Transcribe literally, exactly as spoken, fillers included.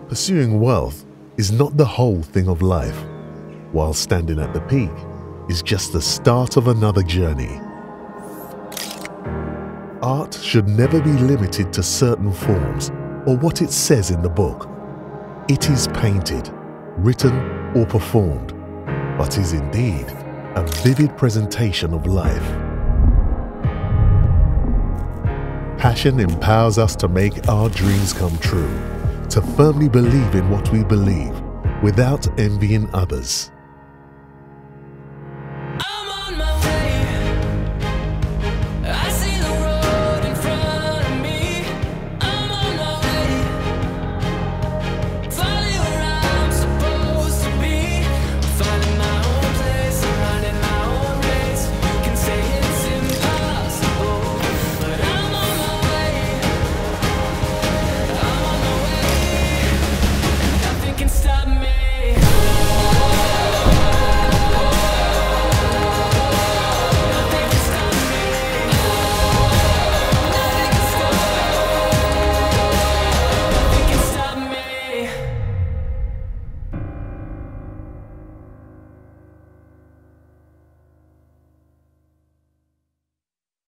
Pursuing wealth is not the whole thing of life, while standing at the peak is just the start of another journey. Art should never be limited to certain forms or what it says in the book. It is painted, written, or performed, but is indeed a vivid presentation of life. Passion empowers us to make our dreams come true, to firmly believe in what we believe without envying others.